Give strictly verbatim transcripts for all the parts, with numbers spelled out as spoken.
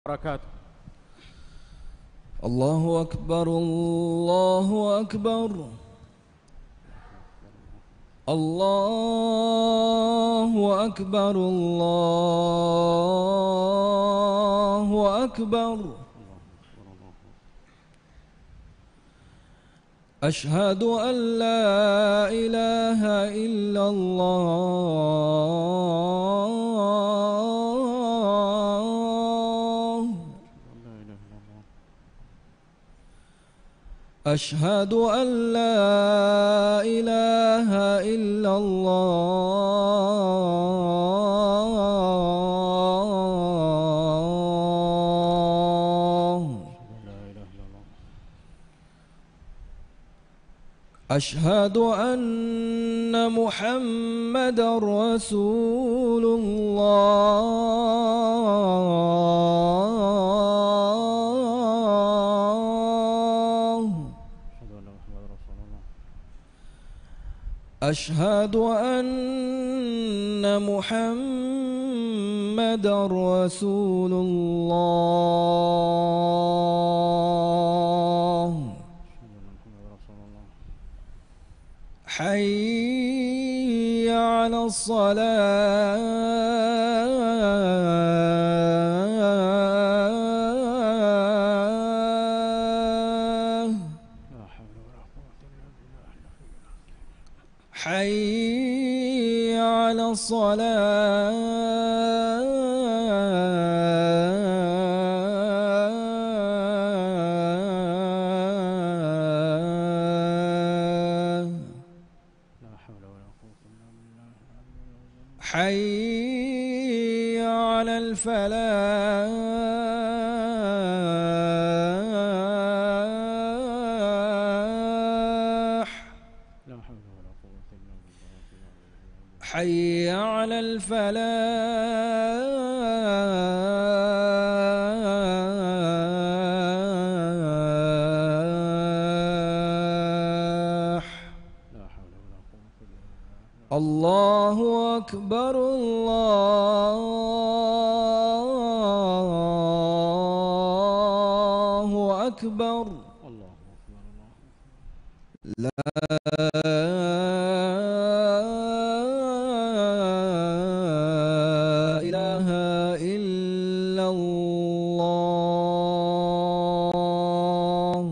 وبركاته. الله أكبر الله أكبر الله أكبر الله أكبر أشهد أن لا إله إلا الله أشهد أن لا إله إلا الله أشهد أن محمدا رسول الله أشهد أن محمدا رسول الله حي على الصلاة حي على الصلاة حي على الفلاح حي على الفلاح الله أكبر الله أكبر لا إله إلا الله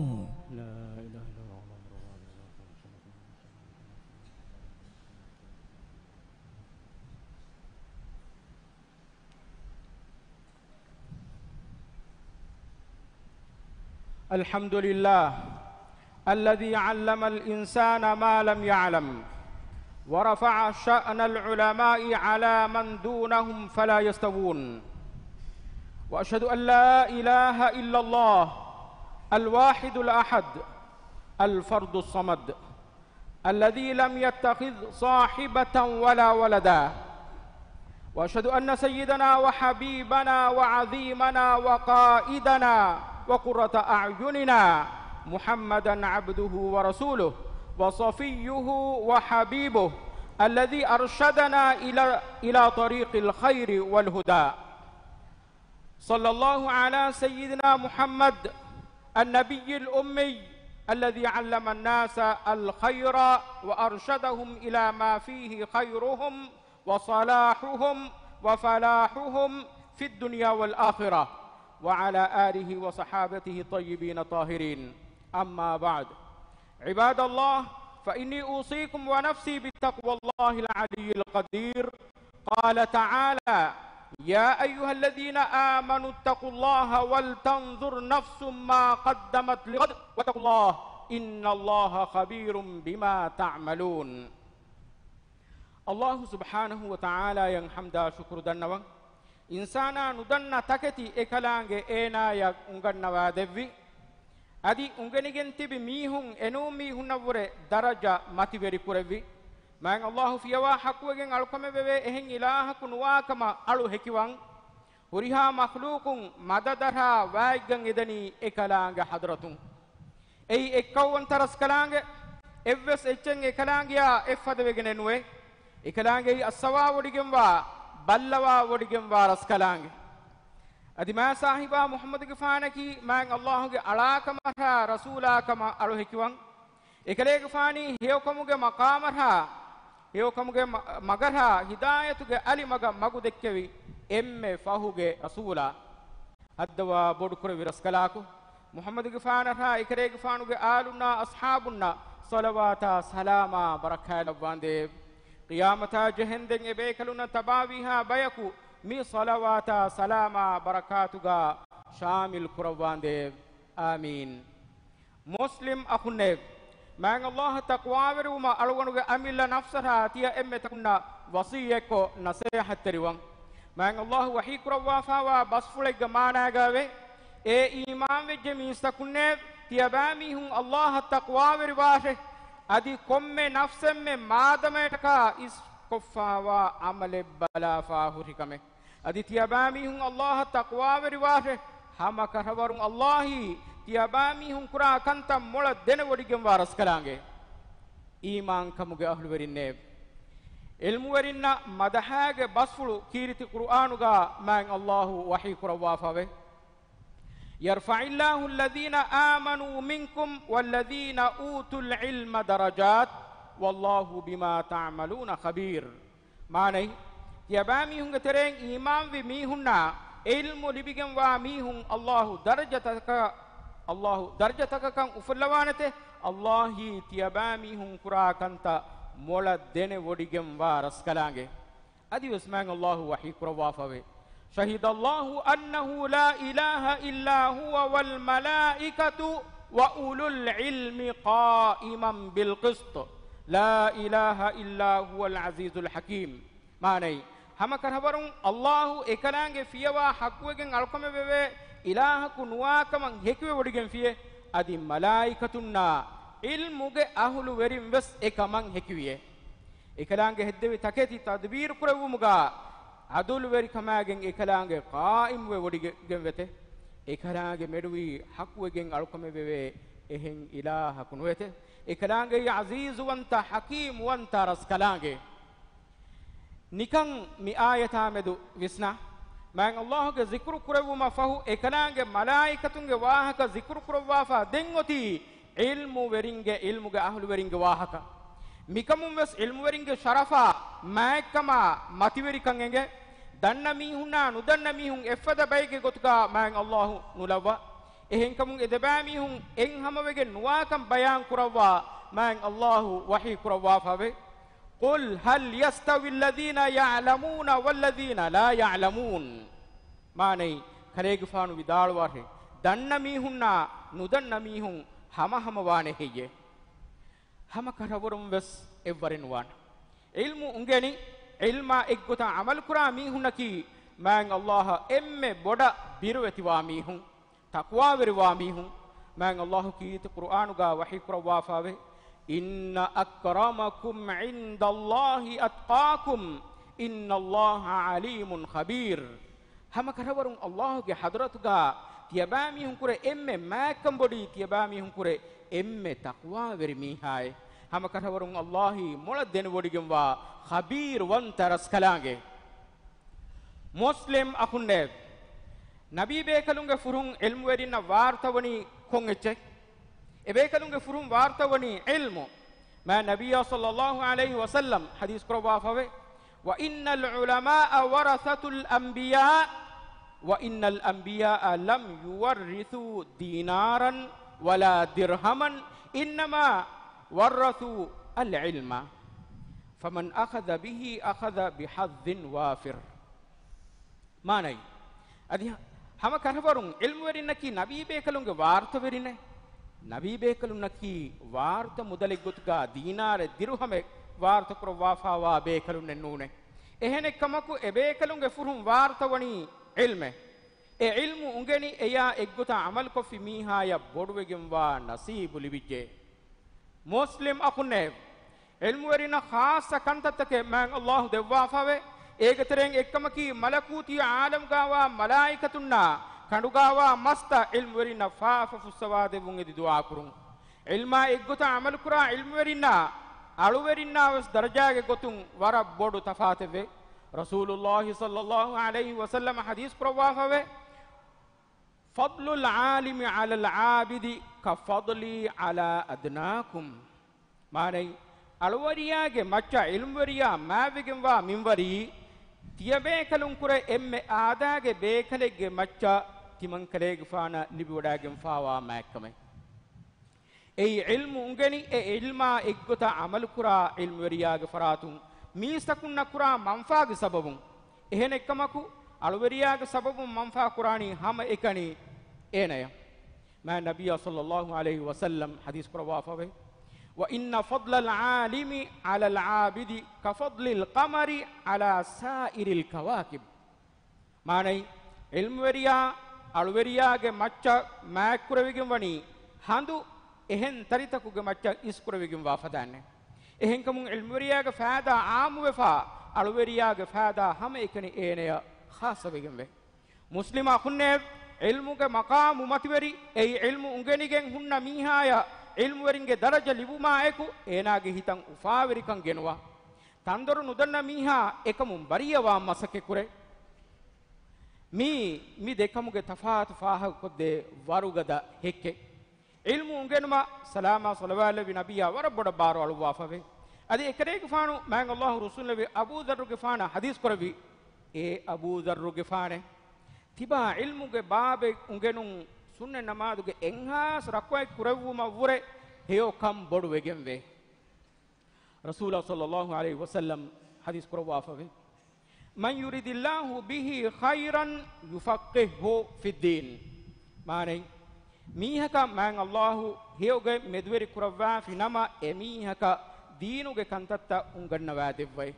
الحمد لله الذي علم الإنسان ما لم يعلم ورفع شأن العلماء على من دونهم فلا يستوون، وأشهد أن لا إله إلا الله الواحد الأحد الفرد الصمد الذي لم يتخذ صاحبة ولا ولدا، وأشهد أن سيدنا وحبيبنا وعظيمنا وقائدنا وقرة أعيننا محمدًا عبده ورسوله وصفيه وحبيبه الذي أرشدنا إلى إلى طريق الخير والهدى. صلى الله على سيدنا محمد النبي الأمي الذي علم الناس الخير وأرشدهم إلى ما فيه خيرهم وصلاحهم وفلاحهم في الدنيا والآخرة، وعلى آله وصحابته الطيبين الطاهرين. أما بعد، عباد الله، فإني أوصيكم ونفسي بتقوى الله العلي القدير. قال تعالى: يا أيها الذين آمنوا اتقوا الله ولتنظر نفس ما قدمت لغد واتقوا الله إن الله خبير بما تعملون. الله سبحانه وتعالى yang hamda syukur dannawan insana nudanna taketi ekalange ena ya ungannawa devvi adi ungenigen tibi mihun enu mihunawure daraja mativeri kurevi man Allah fiyawa hakugen alkome bebe ehen ilaha kunwa kama alu hekiwan huriha makhluqun madadara waigan edani ekalange hadratun ei ekkawan taras kalange evves echen ekalange ya effadevegen ekalange assawa wodigen wa ballawa wodigen wa raskalange adi ma sahiba muhammad ge faanaki man allah ge alakama ha rasulakama alu hekiwan ekale ge faani heokamuge maqamara heokamuge magara hidayatuge ali maga magu dekkevi emme fahuge rasula adwa bodu kure viraskalaku muhammad ge faanara ekale ge faanuge alunna ashabunna salawata salama barakatuh bande qiyamata jahenden ebe kaluna tabawiha bayaku mi salawata salama barakatuga shamil kurawande amin muslim akhunne man allah taqwa veruma alwanuge amilla nafsara tiya emme takunna wasiyeko nasihat teriwan man allah wahi kurawa fawa basfulega managave e iman vejje mi sakunne tiya bami hun allah taqwa verwashe adi komme nafsemme maadametaka is koffawa amale bala fahurikame adi tiyabami hun allah taqwa veriwashe hama karawarun allahi tiyabami hun kura kanta mola dene wodigem waras kalange iman kamuge ahlu werinne ilmu werinna madahage basfulu kiriti qur'anuga man allahu wahi kurawa fave يرفع الله الذين آمنوا منكم والذين أوتوا العلم درجات والله بما تعملون خبير معنى يبامي هم ترين إيمان في ميهنا علم لبيجن وميهم الله درجتك الله درجتك كان أفلوانته الله تيبامي هم كرا كنتا مولا دين وديجن وارس كلانge أدي اسمع الله وحي كرا وافوي شهد الله أنه لا إله إلا هو والملائكة وأولو العلم قائما بالقسط لا إله إلا هو العزيز الحكيم معنى هم كرهبرون الله إكلانج فيوا حقوقن ألقم بيه إله كنوا كمان هكوا وديجن فيه أدي ملائكتنا علمك أهل وريم بس إكمان هكويه إكلانج هدوي تكتي تدبير كرهو مغا adul veri kamagen ekalange qaim we wodigen wete ekalange medwi hakwegen alkome beve ehen ilaha kun wete ekalange aziz wanta hakim wanta raskalange nikan mi ayata medu visna man allah ge zikru kurewuma fahu ekalange malaikatunge wahaka zikru kurwa fa dengoti ilmu weringe ilmuge ahlu weringe wahaka mikamum wes ilmu weringe sharafa maikama mativerikan enge danna mihunna nudanna mihun effada bayge gotuka man allah nulawa ehen kamun edeba mihun en hamawege nuwakam bayan kurawa man allah wahi kurawa fave qul hal yastawi alladhina ya'lamuna walladhina la ya'lamun mane khalege faanu vidalwahe danna mihunna nudanna mihun hama hama wane heye hama karawarum wes evvarin wan ilmu ungeni ilma eggota amal kura mihunaki man allah emme boda birweti wa mihun taqwa veri wa mihun man allah kiit qur'anu ga wahi kura wa fave inna akramakum indallahi atqakum inna allaha alimun khabir hama karawarun allah ge hadrat ga tiyaba mihun kure emme makam bodi tiyaba mihun kure emme taqwa veri mihay hama katawarun allahi mola den wodigem wa khabir wan taras kalange muslim akunne nabi be kalunge furun ilmu wedina wartawani kongeche e be kalunge furun wartawani ilmu ma nabiyya sallallahu alayhi wa sallam hadith qurwa fave wa innal ulama warathatul anbiya wa innal anbiya lam yuwarrithu dinaran wala dirhaman innama ورثوا العلم فمن أخذ به أخذ بحظ وافر ماني أدي هم كرهورون علم ورينكي نبي بيكلونge وارث ورينه نبي بيكلونكي وارث مدلك گتگا دينار درهم وارث كر وافا وا بيكلون نونه ehene kamaku ebekalunge furhum wartawani ilme e ilmu ungeni eya eggota amal ko fi mihaya bodwegen wa nasibu libije muslim akunne ilmu werina khassa kantatake man allah devwa fave egatereng ekkamaki malakuti alam gawa malaikatunna kandugawa masta ilmu werina faafa fusawade bungedi dua kurun ilma eggota amal kura ilmu werina alu werina was darajage gotun wara bodu tafateve rasulullah sallallahu alaihi wasallam hadith kurwa fave ಫದ್ಲುಲ್ ಆಲಿಮಿ ಅಲಲ್ ಆಬಿದಿ ಕಫದ್ಲಿ ಅಲಾ ಅದ್ನಾಕುಂ. ಮಾನೈ ಅಳುವರಿಯಾಗೆ ಮಚ್ಚ ಇಲ್ಮುವರಿಯ ಮಾವಿಗೆಂವಾ ಮಿಂವರಿ ತಿಯಬೇಕಲುಂ ಕುರೆ ಎಮ್ಮೆ ಆದಾಗೆ ಬೇಕಲೆಗೆ ಮಚ್ಚ ತಿಮಂಕಲೆಗೆ ಫಾನ ಲಿಬಿವಡಾಗೆಂ ಫಾವಾ ಮ್ಯಾಕ್ಕಮೆ. ei ilmu ungeni e ilma eggota amal kura ilmu weriyaage faratun miisakunna kura manfaage sababun ehene ekkamaku alweriyaage sababun manfa kurani hama ekani enaya ma nabiyya sallallahu alayhi wasallam hadith qurawafawe wa inna fadla al-alimi ala al-abidi ka fadli al-qamari ala sa'iril kawakib. manai ilmu weriya alweriyaage macca maakurawigem wani handu ehen taritakuge macca iskurawigem wafadanne ehen kamun ilmuriyaga faada aamu wefa alweriyaga faada hama ekani eneya khasawigem we muslima khunne ilmuge maqamu mativeri ei ilmu ungenigen hunna mihaya ilmu weringe daraja libuma eku enage hitan ufaveri kan genwa tandoru nudanna miha ekamun bariyawa masake kure mi mi dekamuge tafaatu faha kodde warugada hekke ilmu ungenuma salama salawala bi nabiyya waraboda baro alwafawe adi ekerege faanu man allah rasulullah abu dharr ge faana hadith korabi e abu dharr ge faane tiba ilmu ge baabe ungenun sunne namadu ge enhas rakwai kurawuma wure heyo kam bodu wegemwe rasulullah sallallahu alaihi wasallam hadith korawafawe man yuridillahu bihi khairan yufaqihu fid din mane mihaka man allahu heoge medweri kurawwa finama emihaka deenuge kantatta ungannawa devvai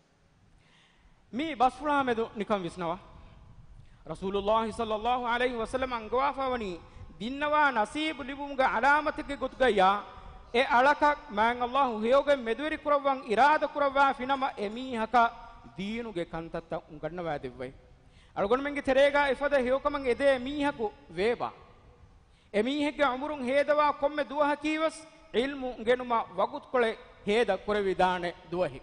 mi basfula medu nikam visnawa rasulullah sallallahu alaihi wasallam angwafawani dinnawa nasib libumga alamatike gotgaya e alaka man allahu heoge medweri kurawwan irada kurawwa finama emihaka deenuge kantatta ungannawa devvai algon menge terega ifada heokaman ede mihaku weba emihege umurun hedawa komme duwaha kiwas ilmu ngenuma wagut kole heda kurevidane duwahi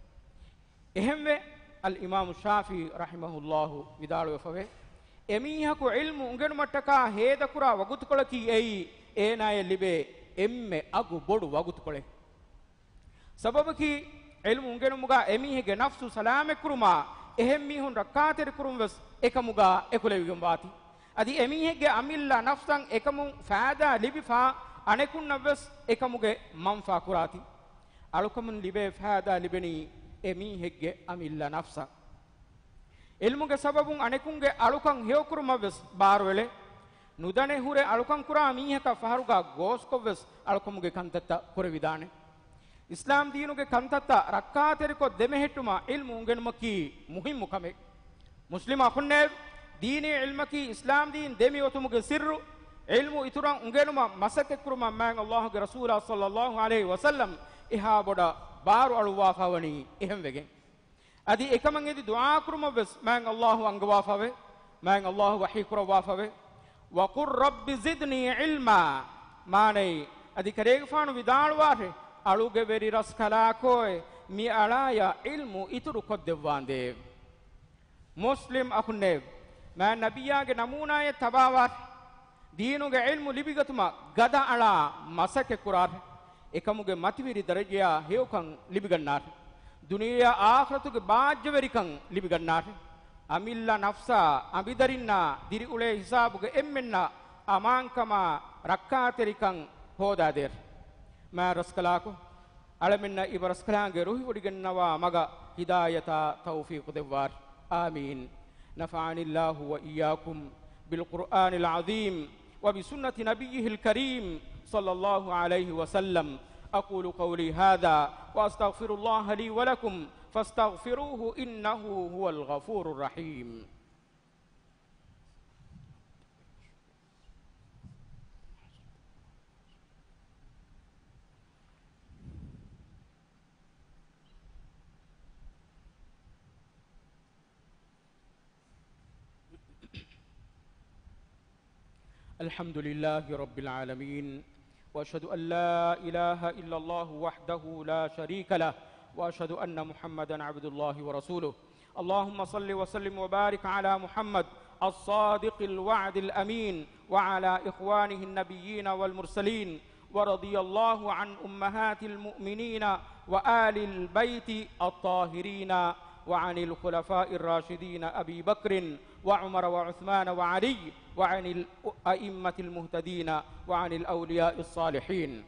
ehemme al imam shafi rahimahullah vidalu fawe emihaku ilmu ngenuma taka heda kura wagut kole ki ei enaye libe emme agu bodu wagut kole sababaki ilmu ngenumuga emihege nafsu salame kuruma ehemmi hun rakater kurumwas ekamuga ekulevigum wati adi emihege amilla nafsan ekamu faada libifa anekun navs ekamuge manfa kurati alukamun libe faada libeni emihege amilla nafsa ilmuge sababun anekunge alukan heokurumavs barwele nudane hure alukan kura miheka faharuga goskovs alukamuge kantatta kurevidane islam deenuge kantatta rakkateriko demehettuma ilmu ungenumaki muhimmu kame muslima khunne dini ilmaki islam din demi otumuge sirru ilmu ituran ungenuma masake kuruma man allah ge rasul sallallahu alaihi wasallam iha boda baru alwa fawani ehem wegen adi ekaman edi dua kuruma bes man allah angwa fawe man allah wahi kurwa fawe wa qur rabbi zidni ilma manai adi karege faanu vidalwa re aluge veri raskala koy mi alaya ilmu ituru koddewande muslim akhunne ma nabiyage namunaye tabawat deenuge ilmu libigatuma gada ala masake kurar ekamuge mativiri darajaya heukan libigannar duniya akhiratuge baajjaverikan libigannar amilla nafsa abidarinna diri ule hisabuge emmenna amankama rakkaterikan hodader ma raskalako alaminna ibaraskalange ruhi odigennawa maga hidayata tawfiq dewar amin نفعني الله وإياكم بالقرآن العظيم وبسنة نبيه الكريم صلى الله عليه وسلم أقول قولي هذا وأستغفر الله لي ولكم فاستغفروه إنه هو الغفور الرحيم الحمد لله رب العالمين وأشهد أن لا إله إلا الله وحده لا شريك له وأشهد أن محمدا عبد الله ورسوله اللهم صل وسلم وبارك على محمد الصادق الوعد الأمين وعلى إخوانه النبيين والمرسلين، ورضي الله عن أمهات المؤمنين وآل البيت الطاهرين وعن الخلفاء الراشدين أبي بكر وعمر وعثمان وعلي وعن الأئمة المهتدين وعن الأولياء الصالحين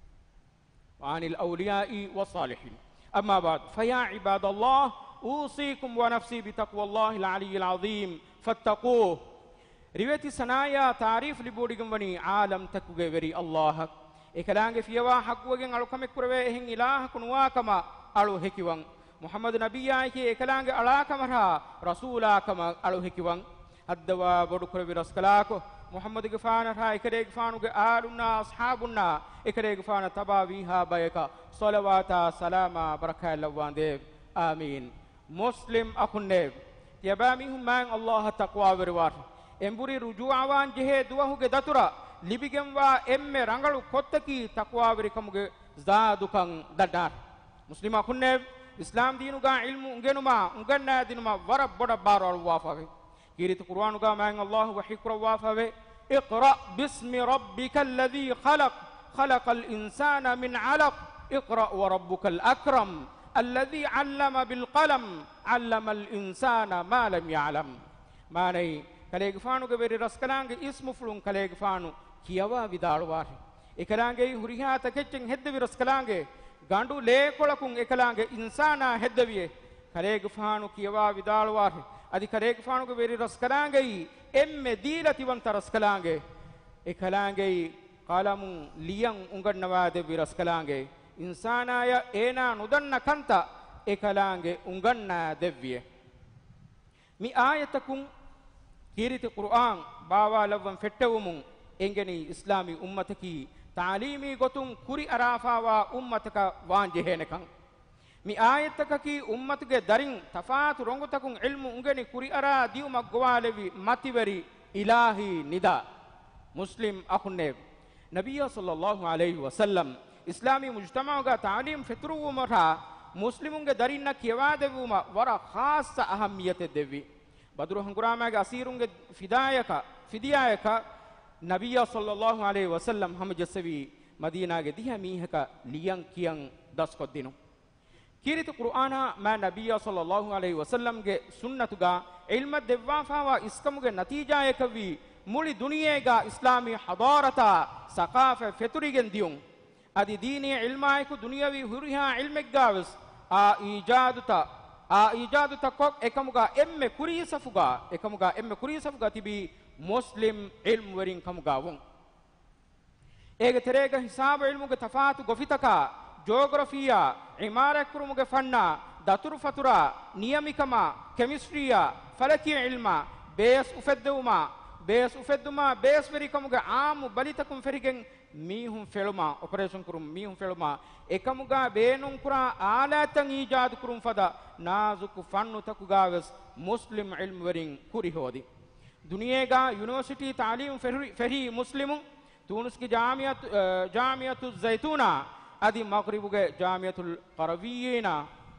وعن الأولياء والصالحين. أما بعد، فيا عباد الله، أوصيكم ونفسي بتقوى الله العلي العظيم فاتقوه. ريوتي سنايا تعريف لبوديكم وني عالم تكوغي وري الله إكلانge فيوا حقوغين ألو كمك كروي إهن إله كنوا كما ألو هكيوان محمد نبي آيكي إكلانge ألا كمرها رسولا كما ألو هكيوان الدوا بودو كروي رسكلاكو محمد غفانا رها إكري غفانو آلنا أصحابنا إكري غفانا تباويها بايكا صلواتا سلاما بركة اللوان ديب آمين. مسلم أخن نيب يباميهم من الله تقوى وروار ಎಂಬುರಿ ರುಜುಅವಾನ್ ಜೆಹೆ ದುವಹುಗೆ ದತುರ ಲಿಬಿಗೆಂವಾ ಎಮ್ಮೆ ರಂಗಳು ಕೊತ್ತಕಿ ತಕ್ವಾವರಿ ಕಮುಗೆ ಜಾದುಕಂ ದಡ್ಡಾರ್ ಮುಸ್ಲಿಮ ಖುನ್ನೆ ಇಸ್ಲಾಂ ದೀನುಗಾ ಇಲ್ಮು ಉಂಗೆನುಮಾ ಉಂಗನ್ನ ದಿನುಮಾ ವರ ಬಡ ಬಾರೋ ವಾಫಾವೆ ಕೀರಿತ ಕುರ್ಆನುಗಾ ಮಾಂಗ್ ಅಲ್ಲಾಹ್ ವಹಿ ಕುರ ವಾಫಾವೆ ಇಕ್ರಾ ಬಿಸ್ಮಿ ರಬ್ಬಿಕಲ್ ಲದೀ ಖಲಕ್ ಖಲಕಲ್ ಇನ್ಸಾನ ಮಿನ್ ಅಲಕ್ ಇಕ್ರಾ ವರಬ್ಬುಕಲ್ ಅಕ್ರಮ್ الذي علم بالقلم علم الإنسان ما لم يعلم ماني kaleeg faanu ge veri raskalaange ismu fulun kaleeg faanu kiyawa vidaaluwaare ekalaange hurihaata keccen heddevi raskalaange gandu leekolakun ekalaange insana heddeviye kaleeg faanu kiyawa vidaaluwaare adi kaleeg faanu ge veri raskalaange emme diilati wanta raskalaange ekalaange qalamu liyan ungannawa devi raskalaange insana ya ena nudanna kanta ekalaange unganna devviye mi ayatakun kීරිත කුර්ආන් බාවා ලවම් ෆෙට්ටවුමුන් එංගනි ඉස්ලාමී උම්මතකි තාලීමී ගොතුන් කුරි අරාෆාවා උම්මතක වාංජෙහෙනකන් මි ආයතකකි උම්මතගේ දරින් තෆාතු රොංගතකුන් ඉල්මු උංගනි කුරි අරා දියුමක් ගවාලෙවි මතිවරි ඉලාහි නිදා මුස්ලිම් අහුන්නේ නබිය සල්ලල්ලාහු අලයිහි වසල්ලම් ඉස්ලාමී මුජ්තමාගා තාලීම් ෆෙතුරුවමරා මුස්ලිමුන්ගේ දරින්න කියවා දෙවුම වර ખાસ අහම්මියත දෙවි بدر هنگرامه اسیرونge فدایکا فدیایکا نبی صلی الله علیه وسلم هم جسوی مدینه ge diha mihaka liyan kiyan das kodinu kiritu qur'ana ma nabiy sallallahu alaihi wasallam ge sunnatuga ilma devwafawa iskamuge natija ekvi muli duniyega islami hadarata saqafa feturigen diun adi dini ilmaiku duniyawi huriha ilmeggaws a ijaduta a ijadu takok ekamuga emme kurisafuga ekamuga emme kurisafuga tibi muslim ilm werin kamuga won ege terega hisab ilmuge tafatu gofitaka geographiya imara kurumuge fanna datur fatura niyamikama chemistryya falaki ilma base ufedduma base ufedduma base veri kamuge aamu balitakum ferigen mihum feluma operation kurum mihum feluma ekamuga beenun kura alatan ijad kurum fada nazuku fannu takugaves muslim ilm werin kuri hodi duniyega university taalim feri muslimun tunus ki jamiyat jamiyatu zaituna adi maghribuge jamiyatul qarawiyina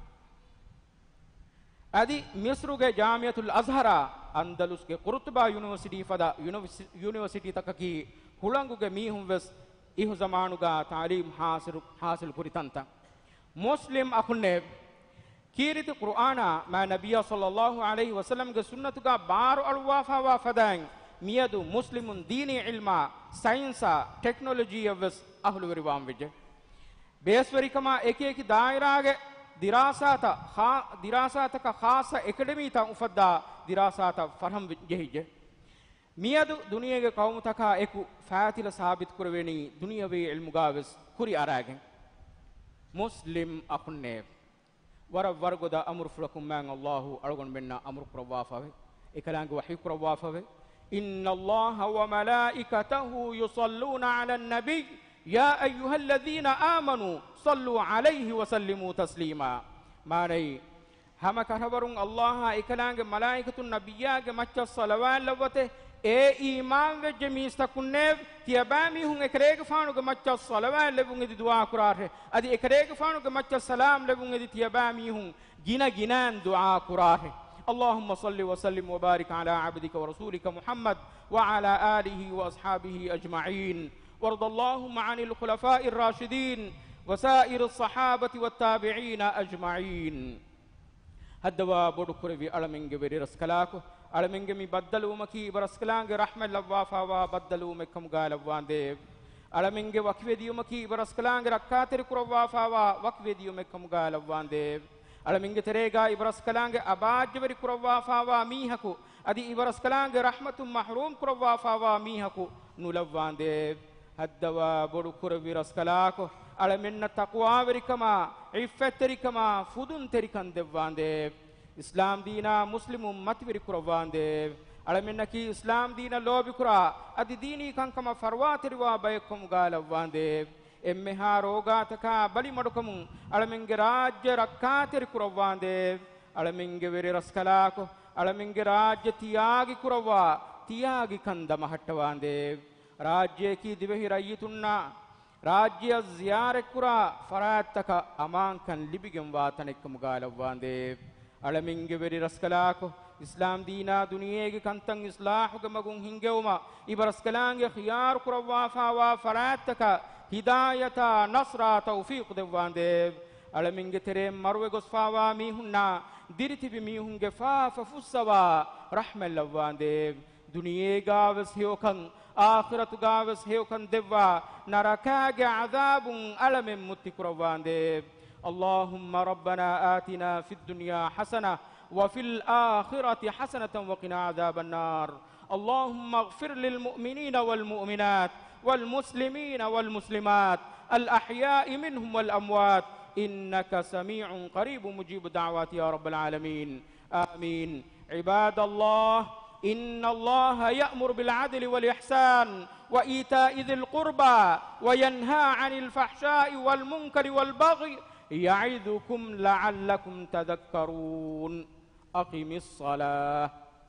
adi misruge jamiyatul azhara andalus ke qurtuba university fada university takaki hulanguge mihum ves ihu zamanuga taalim hasil hasil kuritanta muslim akhunne kීරිත කුර්ආනා මා නබිය සල්ලල්ලාහු අලයිහි වසල්ලම් ගේ සුන්නතුගා බාරු අල්වාෆා වා ෆදාන් මියදු මුස්ලිමුන් දීනි ඉල්මා සයින්සා ටෙක්නොලොජි වස් අහලු වරිවාම් වෙජ බේස්වරිකම එක එක දායරාගේ දිරාසාත khා දිරාසාතක ખાસ එකඩමී තා උෆද්දා දිරාසාත ෆරහම් ජෙහිජ මියදු දුනියගේ කවුමුතකා එකු ෆාතිල සාබිත් කරවෙනි දුනියවේ ඉල්මුගා වස් කුරි අරාගෙන් මුස්ලිම් අකුන්නේ ور ورغدا امر فلكم من الله ارغن منا امر قروافه اكلانغ وحي قروافه ان الله وملائكته يصلون على النبي يا ايها الذين امنوا صلوا عليه وسلموا تسليما ماني هم كربرون الله اكلانغ ملائكه النبياغ مچ صلوات لوته e iman ve jemista kunne tiabami hun ekrege faanu ge macca salawat lebun edi dua kurare adi ekrege faanu ge macca salam lebun edi tiabami hun gina ginan dua kurare اللهم صل وسلم وبارك على عبدك ورسولك محمد وعلى آله وأصحابه أجمعين وارض اللهم عن الخلفاء الراشدين وسائر الصحابة والتابعين أجمعين هدوا بودكوري ألمنجي بري رسكلاكو ألمنجي مي بدلو مكي برسكلانج رحمة لوافا وبدلو مكم غالبوان ديب ألمنجي وكفي ديو مكي برسكلانج ركاتر كروافا وكفي ديو مكم غالبوان ديب ألمنجي تريغا إبرسكلانج أباج بري كروافا وميهكو أدي إبرسكلانج رحمة محروم كروافا وميهكو نولوان ديب هدوا بودكوري رسكلاكو ألمنا تقوى بركما عفت تركما فدون تركان ديوان ديب إسلام دينا مسلم مت بركروان ديب ألمنا كي إسلام دينا لو بكرا أدي ديني كان كما فروات روا بيكم غالوان ديب إمها روغا تكا بلي مدكم ألمنج راج ركات ركروان ديب ألمنج بري رسكلاكو ألمنج راج تياغي كروا تياغي كندم هتوان ديب راجي كي دبه رأيتنا راجي الزيارة كرا فراتك أمان كان لبيجم واتنكم غالبان ديب ألمنج بري رسكلاكو إسلام دينا دنيا كي كنتن إصلاح كمغون هنجوما إبرسكلانج خيار كرا وافا وفراتك هداية نصر توفيق ديوان ديب ألمنج تريم مروي غصفا وميهنا ديرتي بميهن جفا ففسوا رحمة لوان ديب دنيا غاوس هيوكن آخرة غاوس هيوكن دوا نركاج عذاب ألم متكروان ديب اللهم ربنا آتنا في الدنيا حسنة وفي الآخرة حسنة وقنا عذاب النار اللهم اغفر للمؤمنين والمؤمنات والمسلمين والمسلمات الأحياء منهم والأموات إنك سميع قريب مجيب الدعوات يا رب العالمين آمين عباد الله إن الله يأمر بالعدل والإحسان وإيتاء ذي القربى وينهى عن الفحشاء والمنكر والبغي يعظكم لعلكم تذكرون أقم الصلاة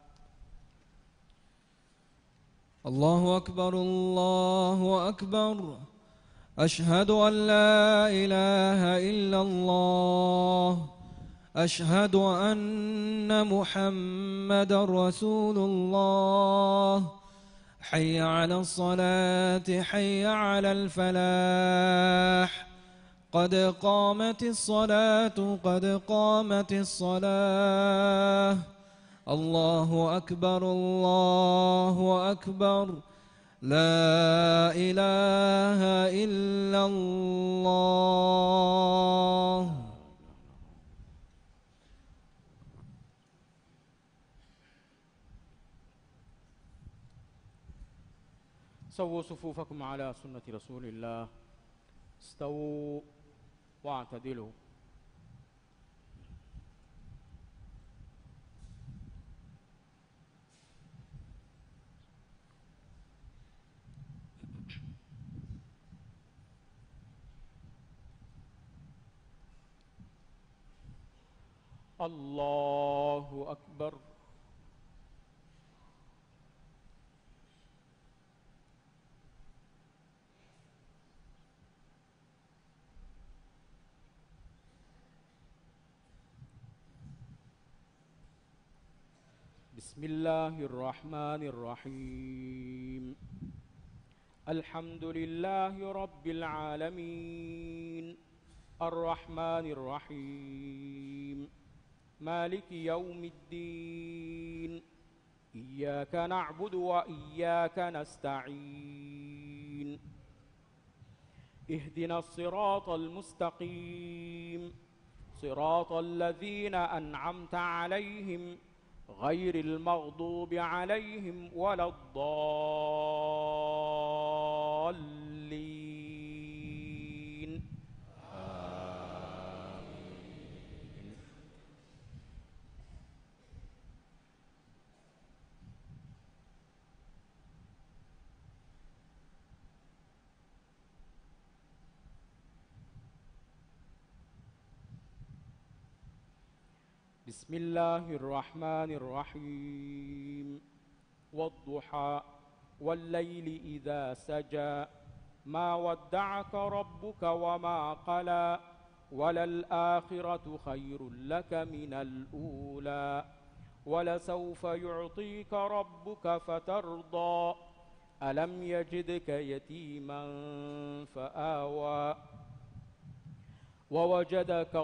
الله أكبر الله أكبر أشهد أن لا إله إلا الله أشهد أن محمد رسول الله حي على الصلاة حي على الفلاح قد قامت الصلاة قد قامت الصلاة الله أكبر الله أكبر لا إله إلا الله سووا صفوفكم على سنة رسول الله استووا واعتدلوا الله أكبر بسم الله الرحمن الرحيم الحمد لله رب العالمين الرحمن الرحيم مالك يوم الدين إياك نعبد وإياك نستعين اهدنا الصراط المستقيم صراط الذين أنعمت عليهم غير المغضوب عليهم ولا الضالين آمين بسم الله الرحمن الرحيم والضحى والليل إذا سجى ما ودعك ربك وما قلى وللآخرة خير لك من الأولى ولسوف يعطيك ربك فترضى ألم يجدك يتيما فآوى ووجدك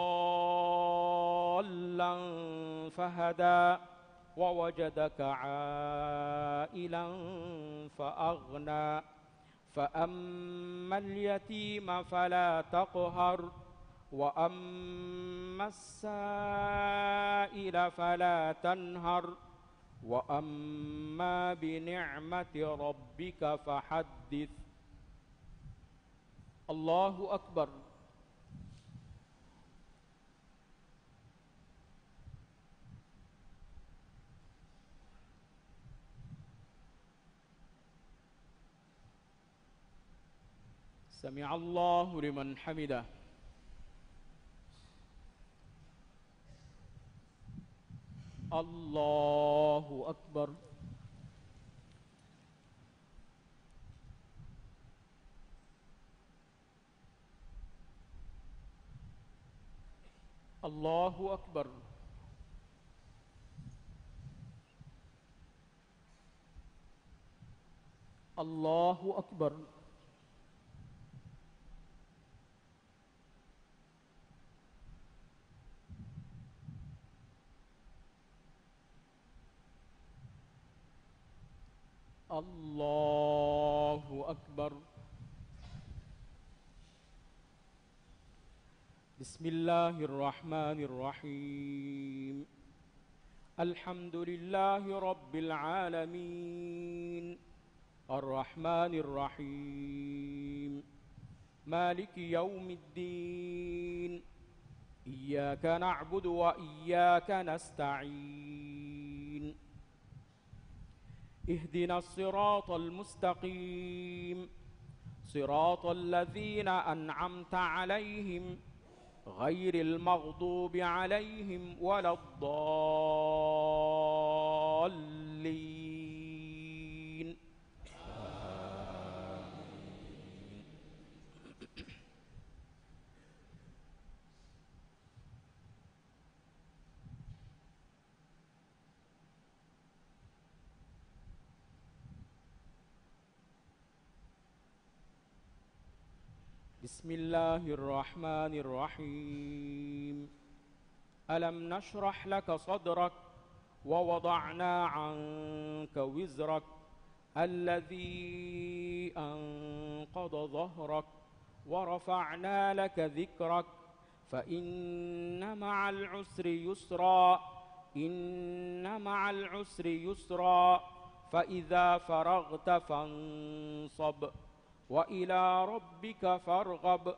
ضالا فهدى ووجدك عائلا فأغنى فأما اليتيم فلا تقهر وأما السائل فلا تنهر وأما بنعمة ربك فحدث. الله أكبر. سمع الله لمن حمده. الله أكبر. الله أكبر. الله أكبر. الله أكبر. بسم الله الرحمن الرحيم. الحمد لله رب العالمين الرحمن الرحيم مالك يوم الدين إياك نعبد وإياك نستعين اهدنا الصراط المستقيم صراط الذين أنعمت عليهم غير المغضوب عليهم ولا الضالين. بسم الله الرحمن الرحيم. ألم نشرح لك صدرك ووضعنا عنك وزرك الذي أنقض ظهرك ورفعنا لك ذكرك فإن مع العسر يسرا إن مع العسر يسرا فإذا فرغت فانصب وإلى ربك فارغب.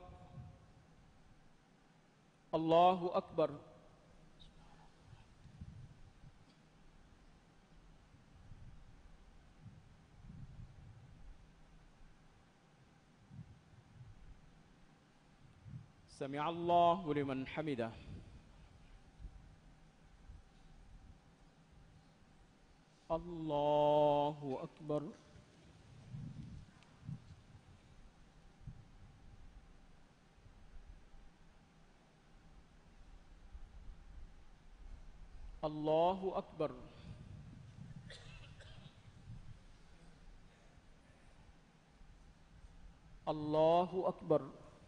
الله أكبر. سمع الله لمن حمده. الله أكبر. الله أكبر. الله أكبر.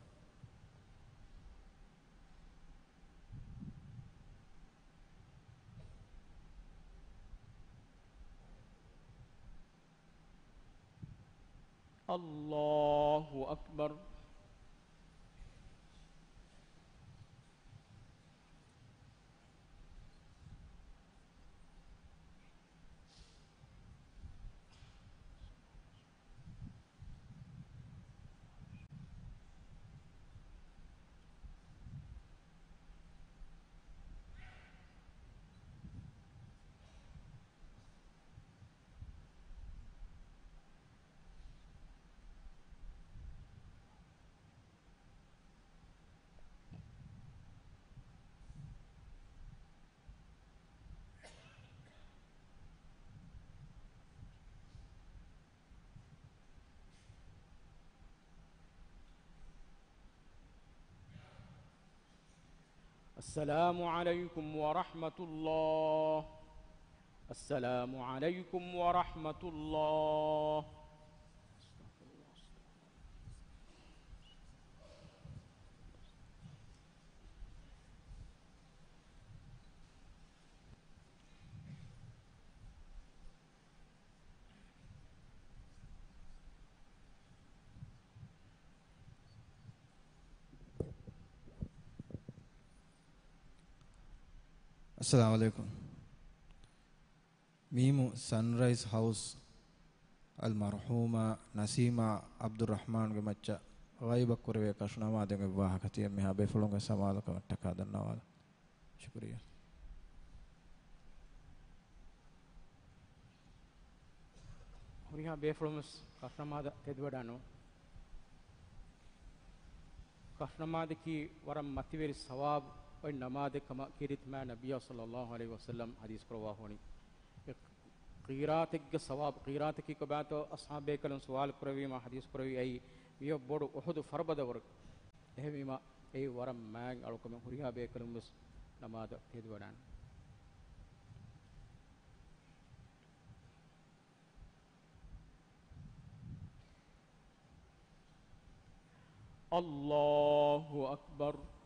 الله أكبر. السلام عليكم ورحمة الله. अस्सलामु अलैकुम व रहमतुल्लाह। अस्सलाम वालेकुम। मीमू सनराइज हाउस अल मरहूमा नसीमा अब्दुल रहमान के मच्चा गायब कुरवे कशना मादे में वाह खतिया में हाबे फलों के सवाल का टका दन्ना वाला शुक्रिया। और यहाँ बेफलोमस कशना तेदवडानो कशना की वरम मतिवेरी सवाब और नमाज कमा किरित में नबी सल्लल्लाहु अलैहि वसल्लम हदीस प्रवाह होनी क़ीरात के सवाब क़ीरात की कबा तो असहाबे कलम सवाल प्रवी मा हदीस प्रवी आई यो बोड़ उहुद फरबद वर्क एहमी मा ए वरम मैंग अड़क में हुरिया बे कलम बस नमाज तेदवडान अल्लाहु अकबर।